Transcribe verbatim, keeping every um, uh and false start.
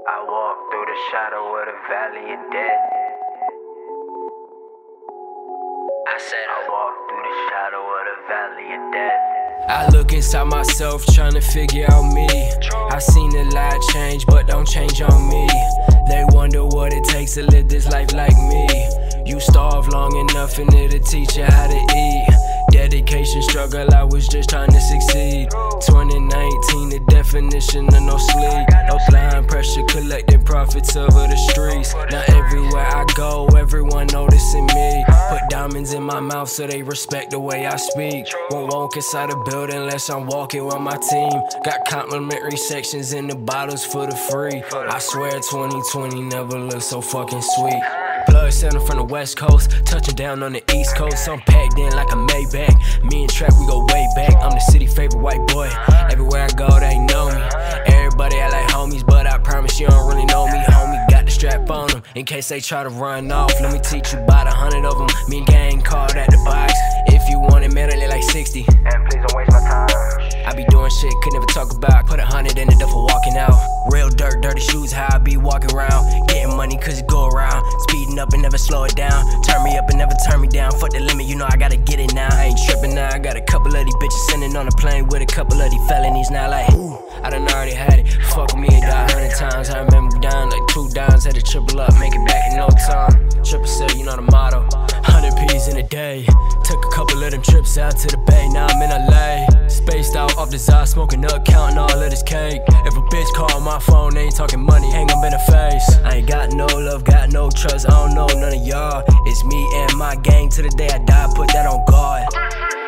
I walk through the shadow of the valley of death. I said I walk through the shadow of the valley of death. I look inside myself trying to figure out me. I seen a lot change but don't change on me. They wonder what it takes to live this life like me. You starve long enough and it'll teach you how to eat. Dedication, struggle, I was just trying to succeed. Twenty nineteen, the definition of no sleep. Applying pressure, collecting profits over the streets. Now everywhere I go, everyone noticing me. Put diamonds in my mouth so they respect the way I speak. Won't walk inside a building unless I'm walking with my team. Got complimentary sections in the bottles for the free. I swear twenty twenty never looked so fucking sweet. Blood center from the west coast, touching down on the east coast. I'm packed in like a Maybach. Me and Trap, we go way back. I'm the city favorite white boy. Everywhere I go, they know me. Everybody act like homies, but I promise you don't really know me. Homie got the strap on them in case they try to run off. Let me teach you about a hundred of them. Me and gang called at the box. If you want it, man, I live like sixty. And please don't waste my time. I be doing shit, could never talk about. Put a hundred in the duffel walking out. Real dirt, dirty shoes, how I be walking around. Getting money cause it go around. Speeding up and never slow it down. Turn me up and never turn me down. Fuck the limit, you know I gotta get it now. I ain't tripping now. I got a couple of these bitches sitting on a plane with a couple of these felonies now. Like, ooh, I done already had it. Fuck with me and die a hundred times. I remember down like two downs, had to triple up, make it back in no time. Triple sell, you know the motto. Hundred P's in a day. Took a couple of them trips out to the bay. Now I'm in L A. Spaced out off the side, smoking up, counting all of this cake. If a bitch call my phone, they ain't talking money, hang up in the face. I ain't got no love, got no trust, I don't know none of y'all. It's me and my gang till the day I die, put that on guard.